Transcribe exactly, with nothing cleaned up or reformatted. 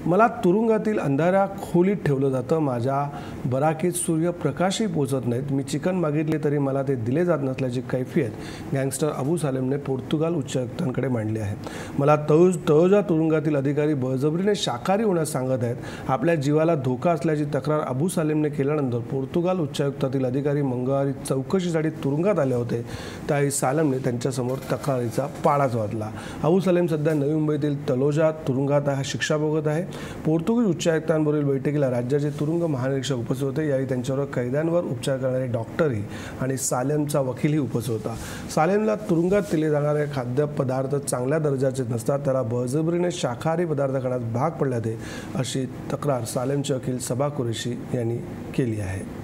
मला तुरुंगातील अंधाऱ्या खोलीत ठेवलं जातं, माझ्या बराकीत सूर्यप्रकाशही पोचत नाहीत, मी चिकन मागितले तरी मला ते दिले जात नसल्याची कैफियत गँगस्टर अबू सालेमने पोर्तुगाल उच्चायुक्तांकडे मांडली आहे। मला तळोज तळोजा तुरुंगातील अधिकारी बळजबरीने शाकाहारी होण्यास सांगत आहेत। आपल्या जीवाला धोका असल्याची तक्रार अबू सालेमने केल्यानंतर पोर्तुगाल उच्चायुक्तातील अधिकारी मंगळवारी चौकशीसाठी तुरुंगात आले होते। त्यावेळी सालेमने त्यांच्यासमोर तक्रारीचा पाडाच वाजला। अबू सालेम सध्या नवी मुंबईतील तलोजा तुरुंगात हा शिक्षा भोगत आहे। पोर्तुगीज उच्चायुक्तांवरील बैठकीला राज्याचे तुरुंग महानिरीक्षक उपस्थित होते। यावेळी त्यांच्यावर कैद्यांवर उपचार करणारे डॉक्टरही आणि सालेमचा वकीलही उपस्थित होता। सालेमला तुरुंगात दिले जाणारे खाद्यपदार्थ चांगल्या दर्जाचे नसतात, त्याला बळजबरीने शाकाहारी पदार्थ खाण्यास भाग पडले अशी तक्रार सालेमचे वकील सबा कुरेशी यांनी केली आहे।